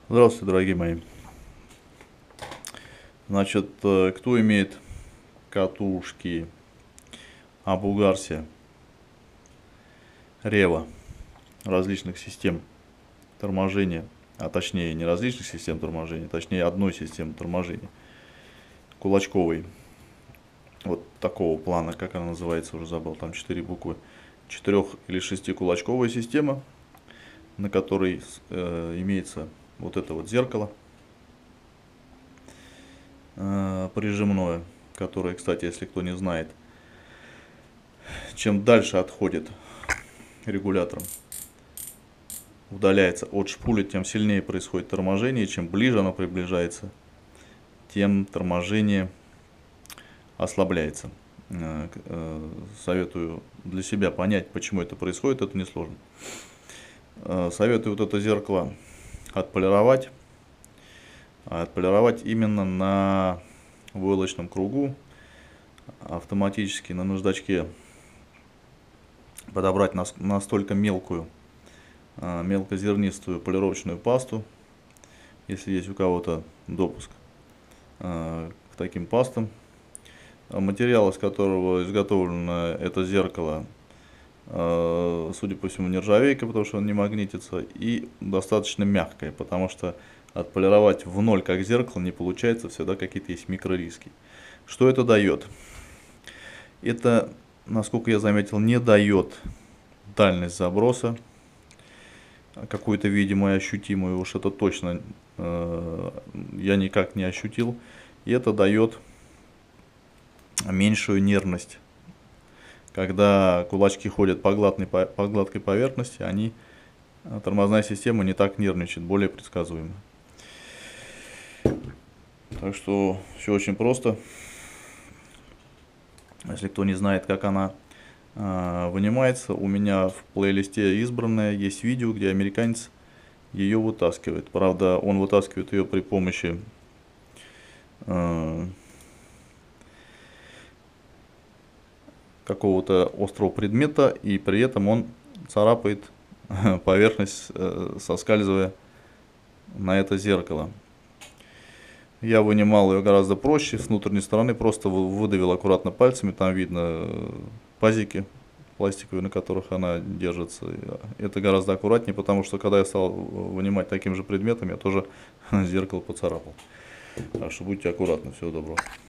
Здравствуйте, дорогие мои. Значит, кто имеет катушки Abu Garcia, Revo различных систем торможения, а точнее не различных систем торможения, точнее одной системы торможения, кулачковой, вот такого плана, как она называется, уже забыл, там 4 буквы, 4 или 6 кулачковая система, на которой имеется вот это вот зеркало прижимное, которое, кстати, если кто не знает, чем дальше отходит регулятором, удаляется от шпули, тем сильнее происходит торможение. Чем ближе оно приближается, тем торможение ослабляется. Советую для себя понять, почему это происходит, это несложно. Советую вот это зеркало отполировать. Отполировать именно на войлочном кругу, автоматически на наждачке подобрать настолько мелкозернистую полировочную пасту, если есть у кого-то допуск к таким пастам. Материал, из которого изготовлено это зеркало, судя по всему, нержавейка, потому что он не магнитится, и достаточно мягкое, потому что отполировать в ноль как зеркало не получается, всегда какие-то есть микрориски. Что это дает? Это, насколько я заметил, не дает дальность заброса, какую-то видимую и ощутимую, уж это точно я никак не ощутил. И это дает меньшую нервность. Когда кулачки ходят по гладкой поверхности, тормозная система не так нервничает, более предсказуема. Так что все очень просто. Если кто не знает, как она вынимается, у меня в плейлисте избранное есть видео, где американец ее вытаскивает. Правда, он вытаскивает ее при помощи какого-то острого предмета, и при этом он царапает поверхность, соскальзывая на это зеркало. Я вынимал ее гораздо проще, с внутренней стороны просто выдавил аккуратно пальцами, там видно пазики пластиковые, на которых она держится. Это гораздо аккуратнее, потому что когда я стал вынимать таким же предметом, я тоже зеркало поцарапал. Так что будьте аккуратны, всего доброго.